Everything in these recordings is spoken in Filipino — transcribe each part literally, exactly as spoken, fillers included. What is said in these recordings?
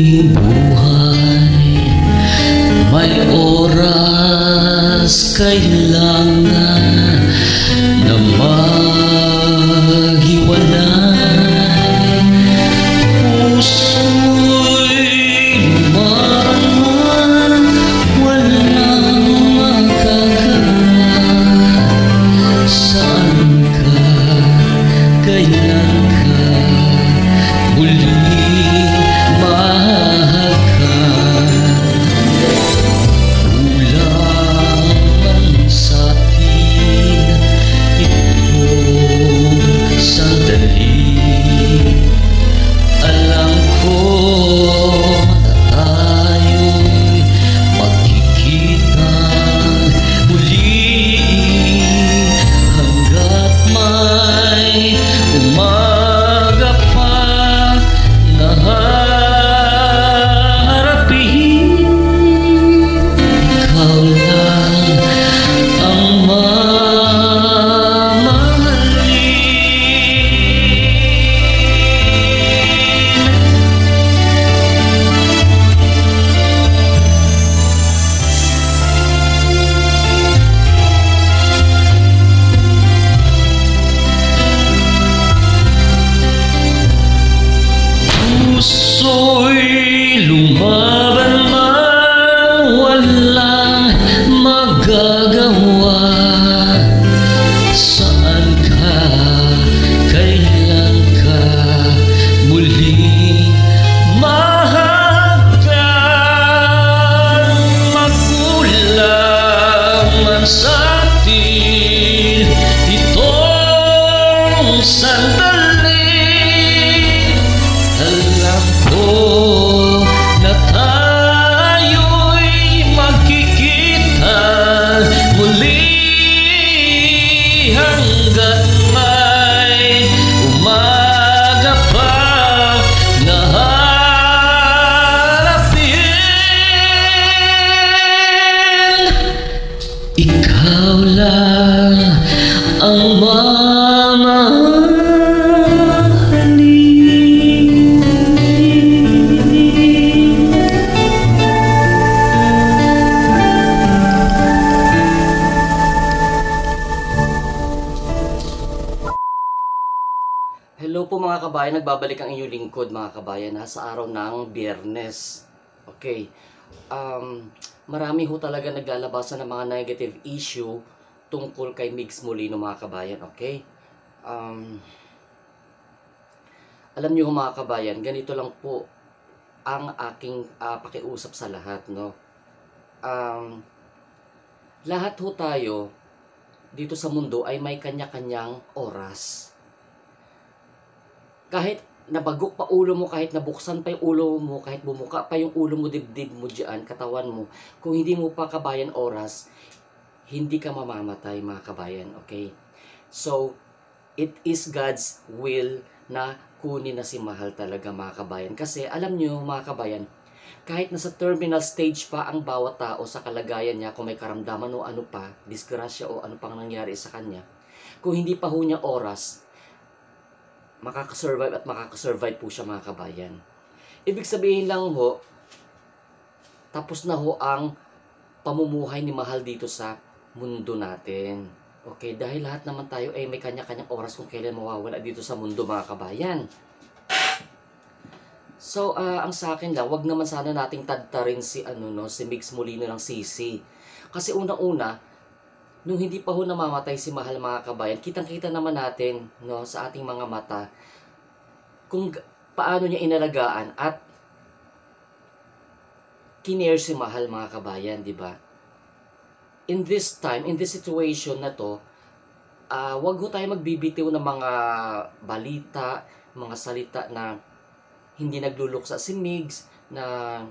aking buhay, may oras kailangan na maghiwalay. Puso'y marama, walang magagawa. Saan ka, kailan ka muling mahal ka? Kulang man sa'tin itong sandali. Alam ko na tayo'y magkikita muli hanggat may umaga pa na harapin. Ikaw lang ang mamahalin. Puso'y lumaban man, walang magagawa. Saan ka, kailan ka muling mahagkan? Magulang man sa'tin itong sandali. Alam ko na tayo'y magkikita muli hanggat may umaga pa na harapin. Ikaw lang ang mamahalin. Hello po mga kabayan, nagbabalik ang inyong lingkod mga kabayan ha, sa araw ng Biyernes. Okay, um, marami ho talaga naglalabasan ng mga negative issue tungkol kay Mygz Molino mga kabayan, okay? Um, alam niyo mga kabayan, ganito lang po ang aking uh, pakiusap sa lahat, no? Um, lahat ho tayo dito sa mundo ay may kanya-kanyang oras. Kahit nabagok pa ulo mo, kahit nabuksan pa yung ulo mo, kahit bumuka pa yung ulo mo, dibdib mo dyan, katawan mo, kung hindi mo pa kabayan oras, hindi ka mamamatay mga kabayan, okay? So, it is God's will na kunin na si Mahal talaga mga kabayan. Kasi alam nyo mga kabayan, kahit nasa terminal stage pa ang bawat tao sa kalagayan niya, kung may karamdaman o ano pa, disgrasya o ano pang nangyari sa kanya, kung hindi pa ho niya oras, makakasurvive at makakasurvive po siya mga kabayan. Ibig sabihin lang ho, tapos na ho ang pamumuhay ni Mahal dito sa mundo natin. Okay, dahil lahat naman tayo ay may kanya-kanyang oras kung kailan mawawala dito sa mundo mga kabayan. So, uh, ang sa akin lang, wag naman sana nating tadtarin si, ano, no, si Mygz Molino ng sisi. Kasi unang-una, nung hindi pa ho namamatay si Mahal mga kabayan, kitang-kita naman natin, no, sa ating mga mata kung paano niya inalagaan at kinare si Mahal mga kabayan, di ba? In this time, in this situation na to, uh, wag ho tayo magbibitiw ng mga balita, mga salita na hindi nagluluksa si Mygz, na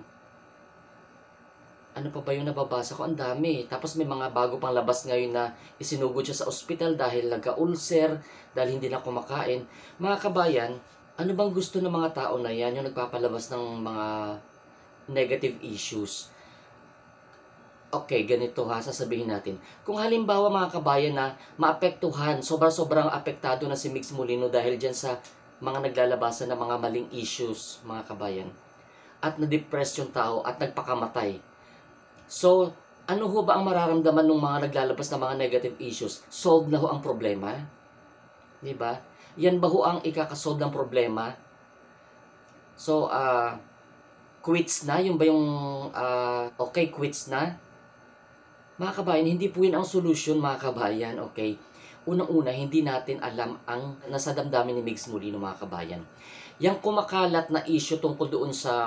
ano pa ba yung nababasa ko? Ang dami. Tapos may mga bago pang labas ngayon na isinugod siya sa ospital dahil nagka-ulcer, dahil hindi na kumakain. Mga kabayan, ano bang gusto ng mga tao na yan, yung nagpapalabas ng mga negative issues? Okay, ganito ha, sasabihin natin. Kung halimbawa mga kabayan na maapektuhan, sobra-sobrang apektado na si Mygz Molino dahil dyan sa mga naglalabasan ng mga maling issues, mga kabayan. at na-depress yung tao at nagpakamatay. So, ano ho ba ang mararamdaman ng mga naglalabas na mga negative issues? Solve na ho ang problema? Di ba? Yan ba ho ang ikakasolve ng problema? So, ah, uh, quits na? Yung ba yung, uh, okay, quits na? Mga kabayan, hindi po yun ang solution, mga kabayan, okay? Unang-una, hindi natin alam ang nasa damdamin ni Mygz Molino, mga kabayan. Yang kumakalat na issue tungkol doon sa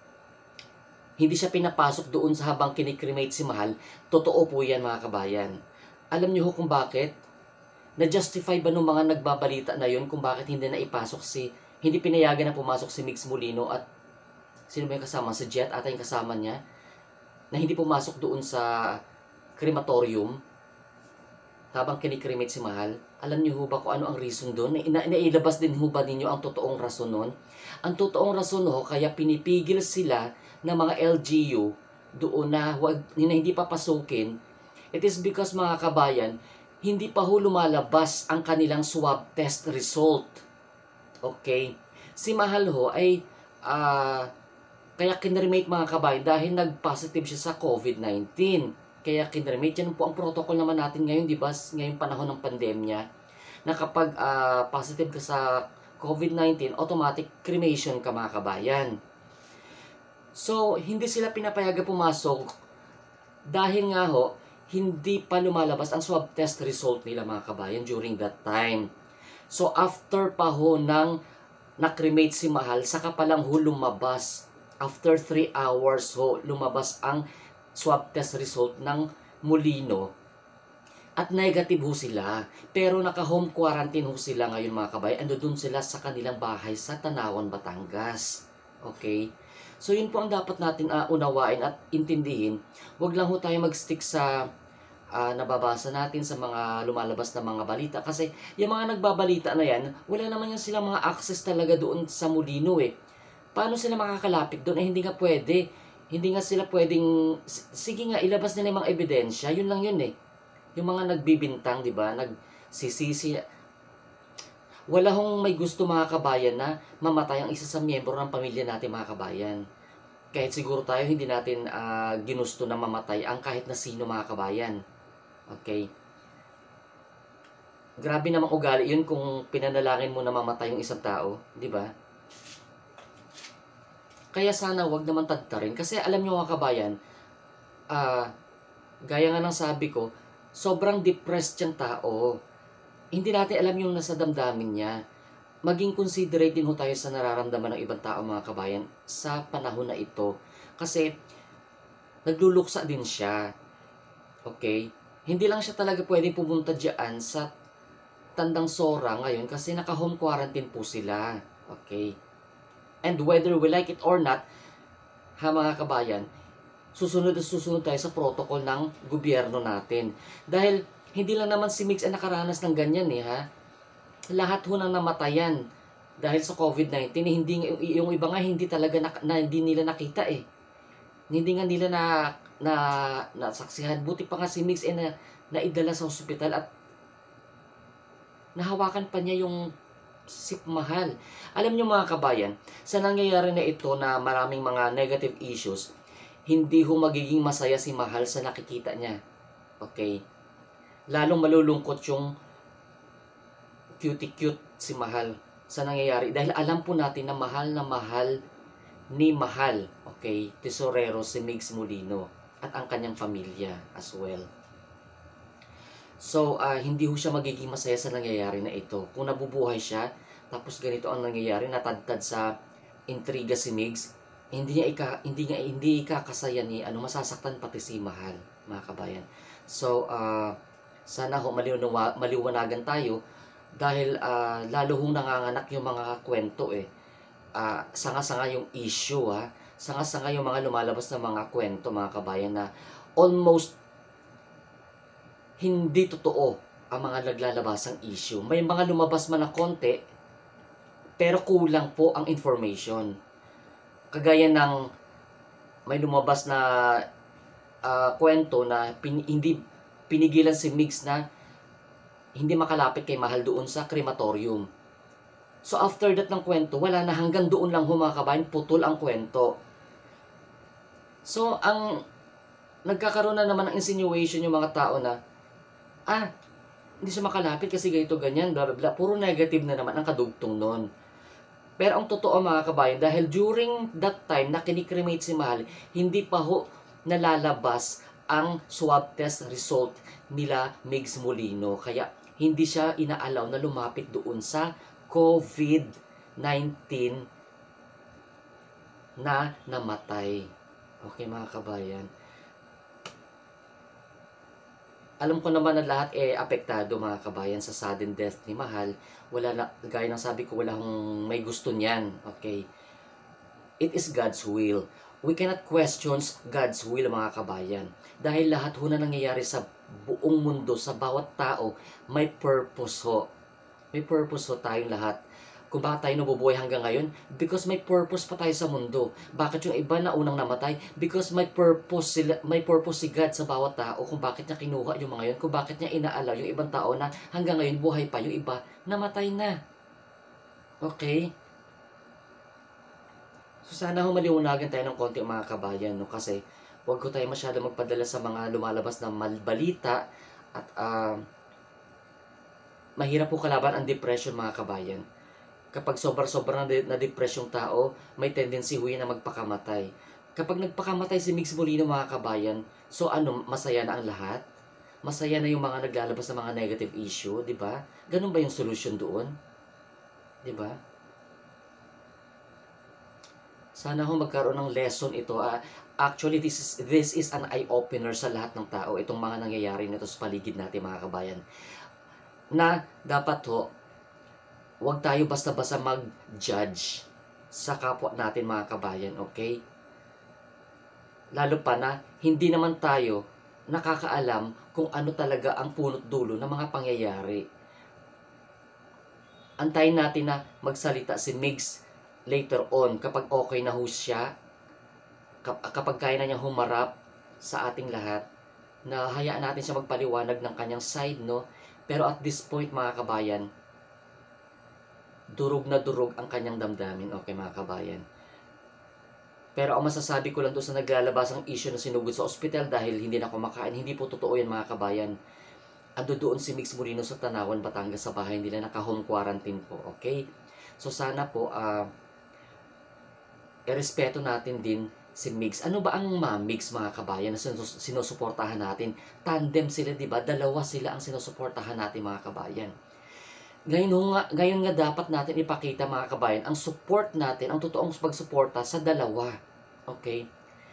hindi siya pinapasok doon sa habang kinikremate si Mahal, totoo po yan, mga kabayan. Alam niyo ho kung bakit? Na-justify ba ng mga nagbabalita na yun kung bakit hindi na ipasok si, hindi pinayagan na pumasok si Mygz Molino at sino ba yung kasama? Si Jet ata yung kasama niya na hindi pumasok doon sa crematorium habang kinikremate si Mahal. Alam niyo ho ba kung ano ang reason doon? Na, nailabas din ho ba ninyo ang totoong rason nun? Ang totoong rason ho, kaya pinipigil sila ng mga L G U doon na, wag, na hindi papasukin, it is because, mga kabayan, hindi pa ho lumalabas ang kanilang swab test result. Okay? Si Mahal ho ay uh, kaya kinremate, mga kabayan, dahil nag-positive siya sa COVID nineteen. Kaya kinremate. Yan po ang protocol naman natin ngayon, di ba? Ngayong panahon ng pandemya, na kapag uh, positive ka sa COVID nineteen, automatic cremation ka, mga kabayan. So, hindi sila pinapayagan pumasok dahil nga ho, hindi pa lumalabas ang swab test result nila, mga kabayan, during that time. So, after pa ho ng na-cremate si Mahal, saka pa lang ho lumabas. After three hours ho, lumabas ang swab test result ng Molino. At negative ho sila. Pero naka-home quarantine ho sila ngayon, mga kabayan. Ando dun sila sa kanilang bahay sa Tanawan, Batangas. Okay? So, yun po ang dapat natin uh, unawain at intindihin. Huwag lang ho tayo mag-stick sa uh, nababasa natin sa mga lumalabas na mga balita. Kasi yung mga nagbabalita na yan, wala naman yan silang mga access talaga doon sa Molino eh. Paano sila makakalapit doon? Eh, hindi nga pwede. Hindi nga sila pwedeng, sige nga, ilabas nila yung mga ebidensya. Yun lang yun eh. Yung mga nagbibintang, di ba? Nagsisisi. Wala hong may gusto, mga kabayan, na mamatay ang isa sa miyembro ng pamilya natin, mga kabayan. Kahit siguro tayo hindi natin uh, ginusto na mamatay ang kahit na sino, mga kabayan. Okay? Grabe namang ugali yun kung pinanalangin mo na mamatay yung isang tao, di ba? Kaya sana wag naman tagtarin. Kasi alam nyo, mga kabayan, uh, gaya nga ng sabi ko, sobrang depressed yung tao. Hindi natin alam yung nasa damdamin niya. Maging considerate din ho tayo sa nararamdaman ng ibang tao, mga kabayan, sa panahon na ito. Kasi, nagluluksa din siya. Okay? Hindi lang siya talaga pwedeng pumunta dyan sa Tandang Sora ngayon kasi naka-home quarantine po sila. Okay? And whether we like it or not, ha, mga kabayan, susunod at susunod tayo sa protocol ng gobyerno natin. Dahil, hindi lang naman si Mygz ang nakaranas ng ganyan eh, ha? Lahat ho nang namatayan dahil sa COVID nineteen, eh, hindi, yung iba nga hindi talaga na, na hindi nila nakita eh. Hindi nga nila na, na nasaksihan. Buti pa nga si Mygz eh, na naidala sa ospital at nahawakan pa niya yung si Mahal. Alam niyo, mga kabayan, sa nangyayari na ito na maraming mga negative issues, hindi ho magiging masaya si Mahal sa nakikita niya. Okay? Lalong malulungkot yung cutie-cute si Mahal sa nangyayari. Dahil alam po natin na mahal na mahal ni Mahal, okay, tesorero si Mygz Molino at ang kanyang pamilya as well. So, uh, hindi ho siya magiging masaya sa nangyayari na ito. Kung nabubuhay siya, tapos ganito ang nangyayari, natadtad sa intriga si Mygz, hindi niya ika, hindi nga hindi ikakasaya ni ano, masasaktan pati si Mahal, mga kabayan. So, uh, sana ho maliwanagan, maliwanagan tayo dahil uh, lalo hong nanganganak yung mga kwento eh. Uh, sanga-sanga yung issue ha. Sanga-sanga yung mga lumalabas na mga kwento, mga kabayan, na almost hindi totoo ang mga naglalabasang issue. May mga lumabas man na konti, pero kulang po ang information. Kagaya ng may lumabas na uh, kwento na pin, hindi pinigilan si Mygz na hindi makalapit kay Mahal doon sa crematorium. So after that ng kwento, wala na, hanggang doon lang ho, mga kabayan, putol ang kwento. So, ang nagkakaroon na naman ng insinuation yung mga tao na, ah, hindi siya makalapit kasi ganito, ganyan, bla bla bla. Puro negative na naman ang kadugtong nun. Pero ang totoo mga kabayan, dahil during that time na kinikremate si Mahal, hindi pa ho nalalabas ang swab test result nila Mygz Molino. Kaya hindi siya inaalaw na lumapit doon sa COVID nineteen na namatay. Okay mga kabayan. Alam ko naman na lahat eh apektado mga kabayan sa sudden death ni Mahal. Wala na, gaya ng sabi ko, wala akong may gusto niyan. Okay? It is God's will. We cannot question God's will mga kabayan. Dahil lahat ho na nangyayari sa buong mundo, sa bawat tao, may purpose ho. May purpose ho tayong lahat. Kung bakit tayo nabubuhay hanggang ngayon? Because may purpose pa tayo sa mundo. Bakit yung iba na unang namatay? Because may purpose sila, may purpose si God sa bawat tao kung bakit niya kinuha yung mga yun, kung bakit niya inaalaw yung ibang tao na hanggang ngayon buhay pa, yung iba namatay na. Okay? So sana ho maliwanagan tayo ng konti mga kabayan, no? Kasi huwag ko tayo masyado magpadala sa mga lumalabas na malbalita at uh, mahirap po kalaban ang depression mga kabayan. Kapag sobra-sobra na depress yung tao, may tendency ho na magpakamatay. Kapag nagpakamatay si Mygz Molino mga kabayan, so ano, masaya na ang lahat? Masaya na yung mga naglalabas ng mga negative issue, di ba? Ganun ba yung solution doon? Di ba? Sana ho magkaroon ng lesson ito. Uh, actually, this is, this is an eye-opener sa lahat ng tao. Itong mga nangyayari nito sa paligid natin mga kabayan. Na dapat ho, huwag tayo basta-basta mag-judge sa kapwa natin mga kabayan, okay? Lalo pa na hindi naman tayo nakakaalam kung ano talaga ang punot dulo ng mga pangyayari. Antayin natin na magsalita si Mygz later on kapag okay na ho siya, kapag kaya na niyang humarap sa ating lahat, na hayaan natin siya magpaliwanag ng kanyang side, no? Pero at this point mga kabayan, durog na durog ang kanyang damdamin, okay mga kabayan. Pero ang masasabi ko lang doon sa naglalabas ang issue na sinugod sa ospital dahil hindi na kumakain, hindi po totoo yan mga kabayan. Ando doon si Mygz Molino sa Tanawan, Batangas sa bahay nila, naka-home quarantine po, okay? So sana po, uh, irespeto natin din si Mygz. Ano ba ang Mygz mga kabayan na sinus sinusuportahan natin? Tandem sila, di ba? Dalawa sila ang sinusuportahan natin mga kabayan. Ngayon nga, ngayon nga dapat natin ipakita mga kabayan ang support natin, ang totoong pagsuporta sa dalawa. Okay?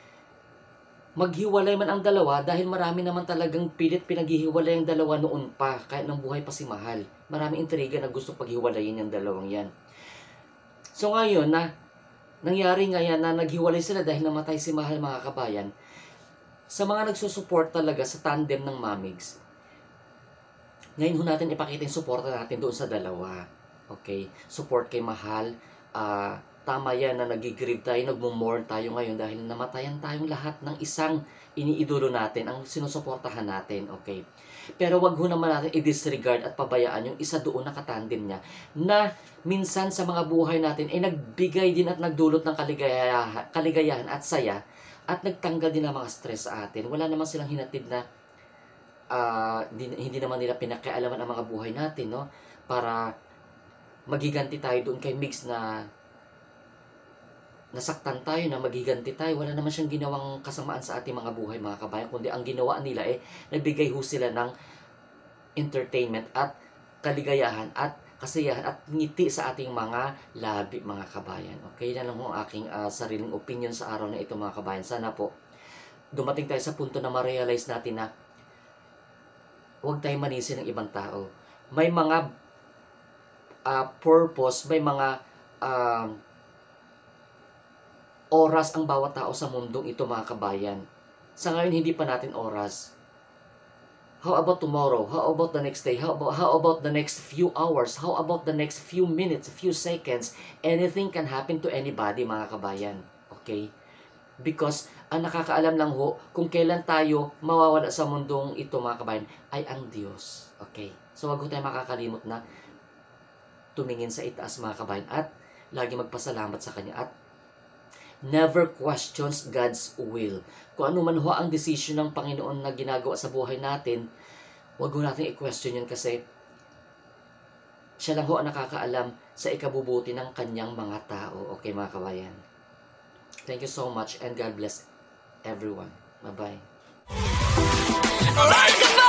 Maghiwalay man ang dalawa dahil marami naman talagang pilit pinaghihiwalay ang dalawa noon pa, kahit nang buhay pa si Mahal. Maraming intriga na gusto paghiwalayin yung dalawang yan. So ngayon na nangyari nga yan na naghiwalay sila dahil namatay si Mahal mga kabayan, sa mga nagsusupport talaga sa tandem ng Mygz, ngayon ho natin ipakita yung suporta natin doon sa dalawa. Okay? Support kay Mahal. Uh, tama yan na nagigrieve tayo, nagmumorn tayo ngayon dahil namatayan tayong lahat ng isang iniidolo natin, ang sinusuportahan natin. Okay? Pero wag ho naman natin i-disregard at pabayaan yung isa doon na katandem niya na minsan sa mga buhay natin ay nagbigay din at nagdulot ng kaligayahan, kaligayahan at saya at nagtanggal din ng mga stress sa atin. Wala naman silang hinatid na Uh, hindi, hindi naman nila pinakialaman ang mga buhay natin, no? Para magiganti tayo doon kay Mygz na nasaktan tayo, na magiganti tayo. Wala naman siyang ginawang kasamaan sa ating mga buhay mga kabayan, kundi ang ginawa nila eh nagbigay ho sila ng entertainment at kaligayahan at kasiyahan at ngiti sa ating mga labi mga kabayan. Okay, yan lang ho ang aking uh, sariling opinion sa araw na ito mga kabayan. Sana po dumating tayo sa punto na ma-realize natin na huwag tayong manisi ng ibang tao. May mga uh, purpose, may mga uh, oras ang bawat tao sa mundong ito mga kabayan. Sa ngayon, hindi pa natin oras. How about tomorrow? How about the next day? How about, how about the next few hours? How about the next few minutes, few seconds? Anything can happen to anybody mga kabayan. Okay? Because ang nakakaalam lang ho kung kailan tayo mawawala sa mundong ito mga kabayan ay ang Diyos. Okay? So wag ho tayo makakalimot na tumingin sa itaas mga kabayan at lagi magpasalamat sa Kanya at never questions God's will. Kung ano man ho ang decision ng Panginoon na ginagawa sa buhay natin, huwag ho natin i-question yun kasi siya lang ho ang nakakaalam sa ikabubuti ng kanyang mga tao. Okay mga kabayan? Thank you so much and God bless everyone. Bye-bye.